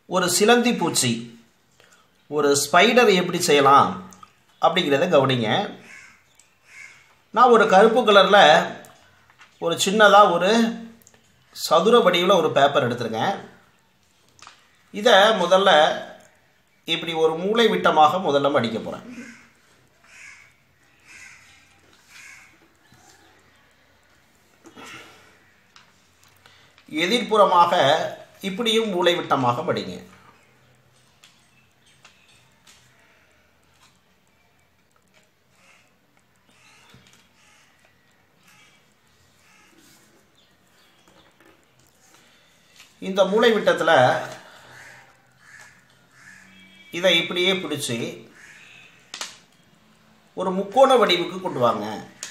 ஒரு சிலந்தி பூச்சி ஒரு ஸ்பைடர் எப்படி செய்யலாம் அப்படிங்கிறத கவனிங்க. நான் ஒரு கருப்பு கலரில் ஒரு சின்னதாக ஒரு சதுர வடிவில் ஒரு பேப்பர் எடுத்துருக்கேன். இதை முதல்ல இப்படி ஒரு மூளை விட்டமாக முதல்ல மடிக்க போகிறேன். எதிர்ப்புறமாக இப்படியும் மூளை விட்டமாக மடிங்க. இந்த மூளை விட்டத்தில் இதை இப்படியே பிடிச்சி ஒரு முக்கோண வடிவுக்கு கொண்டு வாங்க.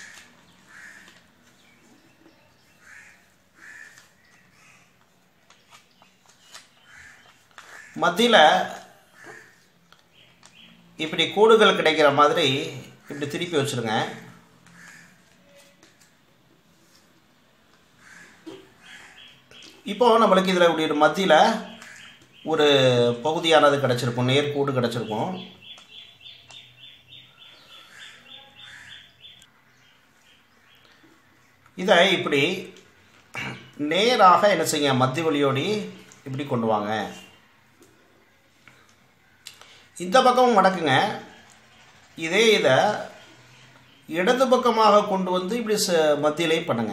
மத்தியில் இப்படி கோடுகள் கிடைக்கிற மாதிரி இப்படி திருப்பி வச்சுருங்க. இப்போ நம்மளுக்கு இதில் இப்படி ஒரு மத்தியில் ஒரு பகுதியானது கிடச்சிருக்கும், நேர்கோடு கிடச்சிருக்கும். இதை இப்படி நேராக என்ன செய்ய மத்திய வழியோடி இப்படி கொண்டு வாங்க. இந்த பக்கமும் மடக்குங்க. இதை இடது பக்கமாக கொண்டு வந்து இப்படி மத்தியிலே பண்ணுங்க.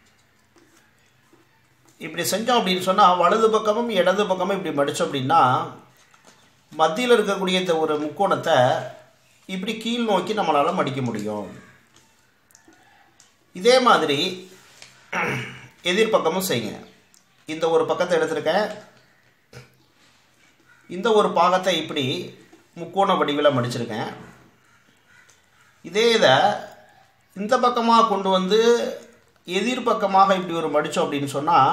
இப்படி செஞ்சோம் அப்படின்னு சொன்னால் வலது பக்கமும் இடது பக்கமும் இப்படி மடித்தோம் அப்படின்னா மத்தியில் இருக்கக்கூடிய இந்த ஒரு முக்கோணத்தை இப்படி கீழ் நோக்கி நம்மளால் மடிக்க முடியும். இதே மாதிரி எதிர்பக்கமும் செய்யுங்க. இந்த ஒரு பக்கத்தை எடுத்துருக்கேன். இந்த ஒரு பாகத்தை இப்படி முக்கோண வடிவில் மடிச்சிருக்கேன். இதே இந்த பக்கமாக கொண்டு வந்து எதிர்பக்கமாக இப்படி ஒரு மடித்தோம் அப்படின்னு சொன்னால்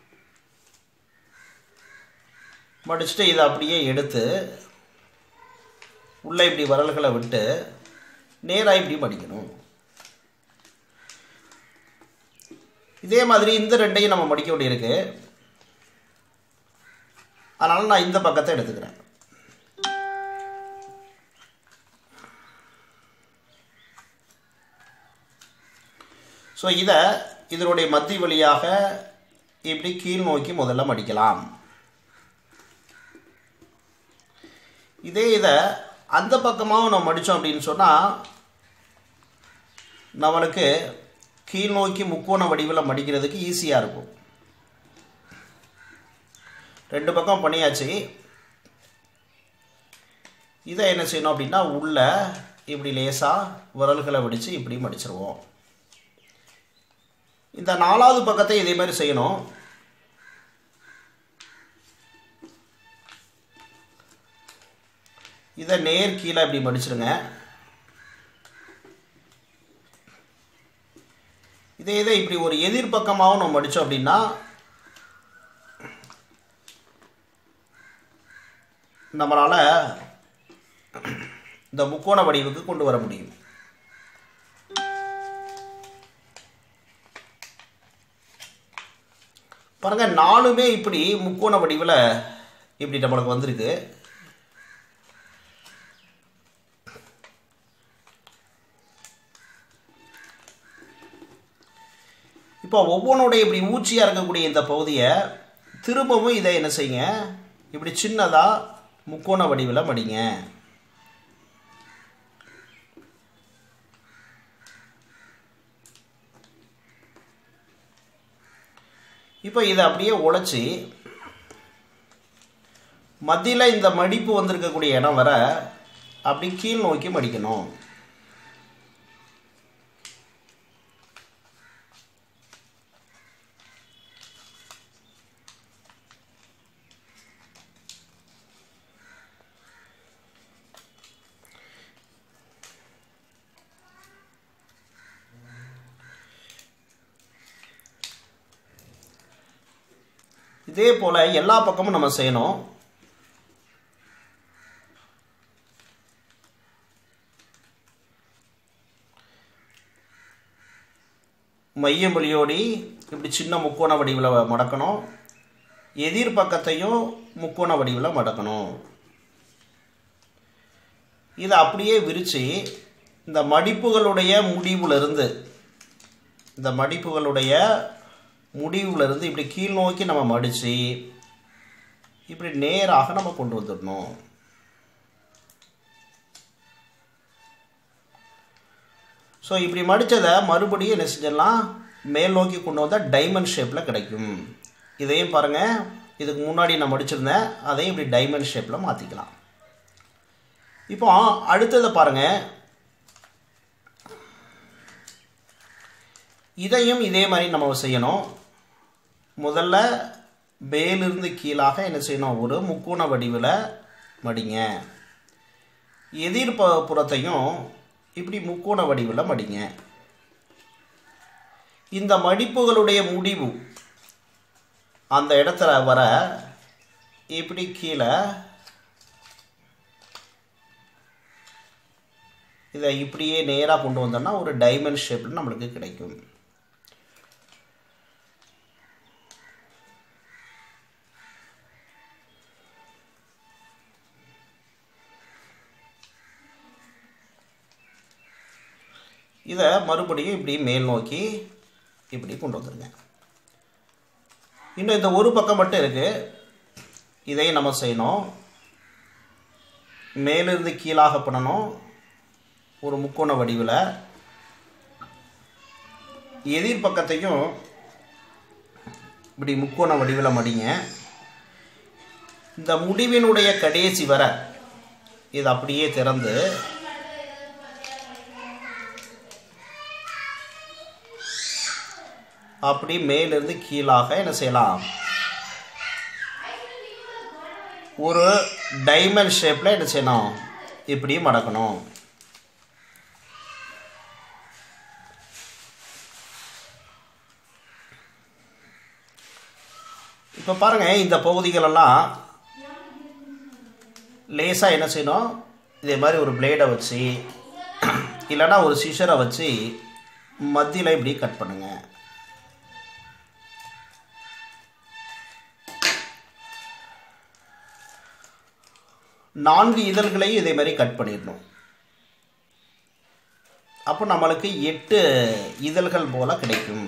மடிச்சுட்டு இதை அப்படியே எடுத்து உள்ளே இப்படி விரல்களை விட்டு நேராக இப்படி மடிக்கணும். இதே மாதிரி இந்த ரெண்டையும் நம்ம மடிக்க வேண்டியிருக்கு. அதனால் நான் இந்த பக்கத்தை எடுத்துக்கிறேன். ஸோ இதனுடைய மத்திய வழியாக இப்படி கீழ் நோக்கி முதல்ல மடிக்கலாம். இதே அந்த பக்கமாக நம்ம மடித்தோம் அப்படின்னு சொன்னால் நம்மளுக்கு கீழ் நோக்கி முக்கோண வடிவில் மடிக்கிறதுக்கு ஈஸியாக இருக்கும். ரெண்டு பக்கம் பண்ணியாச்சு. இதை என்ன செய்யணும் அப்படின்னா உள்ள இப்படி லேசாக விரல்களை விடித்து இப்படி மடிச்சிருவோம். இந்த நாலாவது பக்கத்தை இதே மாதிரி செய்யணும். இதை நேர் கீழே இப்படி மடிச்சிருங்க. இதே இப்படி ஒரு எதிர்பக்கமாகவும் நம்ம மடித்தோம் அப்படின்னா நம்மளால் இந்த முக்கோண வடிவுக்கு கொண்டு வர முடியும். பாருங்க, நாலுமே இப்படி முக்கோண வடிவில் இப்படி நம்மளுக்கு வந்திருக்கு. இப்போ ஒவ்வொன்றுடைய இப்படி ஊச்சியாக இருக்கக்கூடிய இந்த பகுதியை திரும்பவும் இதை என்ன செய்யுங்க, இப்படி சின்னதாக முக்கோண வடிவில் மடிங்க. இப்போ இதை அப்படியே உடைச்சி மத்தியில் இந்த மடிப்பு வந்திருக்கக்கூடிய இடம் வர அப்படி கீழ் நோக்கி மடிக்கணும். இதே போல் எல்லா பக்கமும் நம்ம செய்யணும். மையம் வழியோடி இப்படி சின்ன முக்கோண வடிவில் மடக்கணும். எதிர் பக்கத்தையும் முக்கோண வடிவில் மடக்கணும். இதை அப்படியே விரித்து இந்த மடிப்புகளுடைய முடிவுலேருந்து இப்படி கீழ் நோக்கி நம்ம மடித்து இப்படி நேராக நம்ம கொண்டு வந்துடணும். ஸோ இப்படி மடித்ததை மறுபடியும் என்ன செஞ்சிடலாம், மேல் நோக்கி கொண்டு வந்தால் டைமண்ட் ஷேப்பில் கிடைக்கும். இதையும் பாருங்கள், இதுக்கு முன்னாடி நான் மடிச்சிருந்தேன், அதையும் இப்படி டைமண்ட் ஷேப்பில் மாற்றிக்கலாம். இப்போ அடுத்ததை பாருங்கள், இதையும் இதே மாதிரி நம்ம செய்யணும். முதல்ல மேலிருந்து கீழாக என்ன செய்யணும், ஒரு முக்கோண வடிவில் மடிங்க. எதிர்ப்புறத்தையும் இப்படி முக்கோண வடிவில் மடிங்க. இந்த மடிப்புகளுடைய முடிவு அந்த இடத்துல வர இப்படி கீழே இதை இப்படியே நேராக கொண்டு வந்தோம்னா ஒரு டைமண்ட் ஷேப்பில் நம்மளுக்கு கிடைக்கும். இதை மறுபடியும் இப்படி மேல் நோக்கி இப்படி கொண்டு வந்துடுங்க. இன்னும் இந்த ஒரு பக்கம் மட்டும் இருக்குது, இதையும் நம்ம செய்யணும். மேலிருந்து கீழாக பண்ணணும் ஒரு முக்கோண வடிவில். எதிர்பக்கத்தையும் இப்படி முக்கோண வடிவில் மடிங்க. இந்த முடிவினுடைய கடைசி வர இது அப்படியே திறந்து அப்படி மேலிருந்து கீழாக என்ன செய்யலாம், ஒரு டைமண்ட் ஷேப்பில் என்ன செய்யணும், இப்படி மடக்கணும். இப்போ பாருங்கள், இந்த பகுதிகளெல்லாம் லேசாக என்ன செய்யணும், இதே மாதிரி ஒரு பிளேடை வச்சு இல்லைன்னா ஒரு சிஷரை வச்சு மத்தியில் இப்படி கட் பண்ணுங்கள். 4 இதழ்களையும் இதே மாதிரி கட் பண்ணிடணும். அப்போ நம்மளுக்கு 8 இதழ்கள் போல கிடைக்கும்.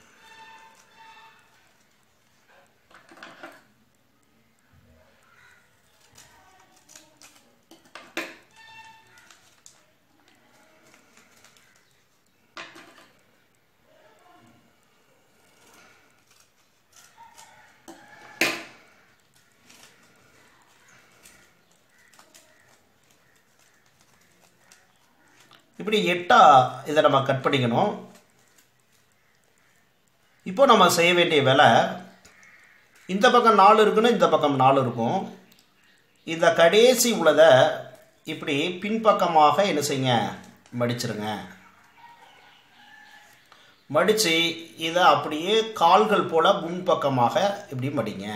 இப்படி 8 இதை நம்ம கட் பண்ணிக்கணும். இப்போ நம்ம செய்ய வேண்டிய வேலை, இந்த பக்கம் 4 இருக்குன்னு இந்த பக்கம் 4 இருக்கும். இந்த கடைசி உள்ளதை இப்படி பின்பக்கமாக என்ன செய்யுங்க, மடிச்சிருங்க. மடித்து இதை அப்படியே கால்கள் போல் முன்பக்கமாக இப்படி மடிங்க.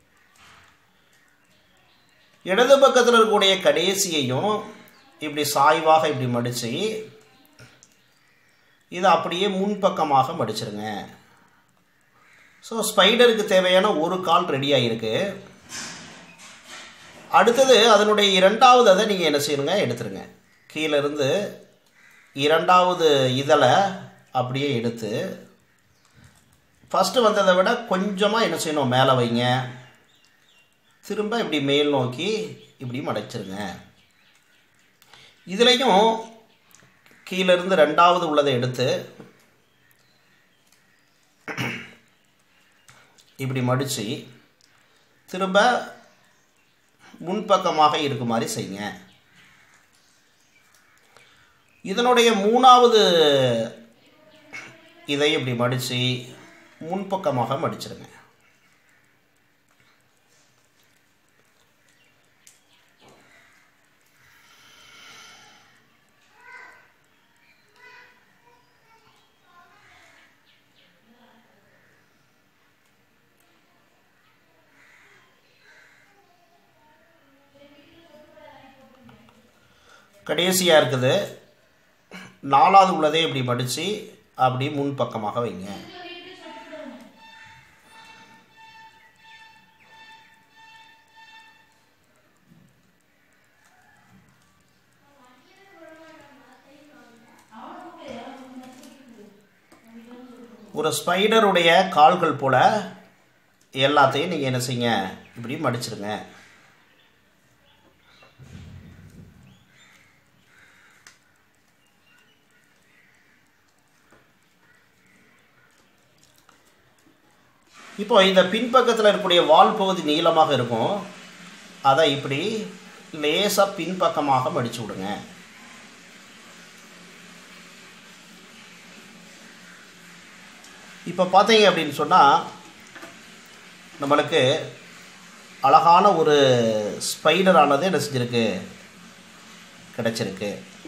இடது பக்கத்தில் இருக்கக்கூடிய கடைசியையும் இப்படி சாய்வாக இப்படி மடித்து இதை அப்படியே முன்பக்கமாக மடிச்சிருங்க. ஸோ ஸ்பைடருக்கு தேவையான ஒரு கால் ரெடியாக இருக்குது. அடுத்தது அதனுடைய 2வது அதை நீங்கள் என்ன செய்யணுங்க, எடுத்துருங்க. கீழேருந்து 2வது இதழை அப்படியே எடுத்து ஃபஸ்ட்டு வந்ததை விட கொஞ்சமாக என்ன செய்யணும், மேலே வைங்க. திரும்ப இப்படி மேல் நோக்கி இப்படி மடிச்சிருங்க. இதுலேயும் கீழேருந்து 2வது உள்ளதை எடுத்து இப்படி மடித்து திரும்ப முன்பக்கமாக இருக்க மாதிரி செய்யுங்க. இதனுடைய 3வது இதை இப்படி மடித்து முன்பக்கமாக மடிச்சிருங்க. கடைசியாக இருக்குது 4வது உள்ளதே இப்படி மடித்து அப்படி முன்பக்கமாக வைங்க. ஒரு ஸ்பைடருடைய கால்கள் போல் எல்லாத்தையும் நீங்கள் என்ன செய்யுங்க, இப்படி மடிச்சிருங்க. இப்போ இந்த பின்பக்கத்தில் இருக்கக்கூடிய வால் பகுதி நீளமாக இருக்கும். அதை இப்படி லேசாக பின்பக்கமாக மடித்து விடுங்க. இப்போ பார்த்தீங்க அப்படின்னு சொன்னால் நம்மளுக்கு அழகான ஒரு ஸ்பைடரானது என்ன செஞ்சுருக்கு, கிடச்சிருக்கு.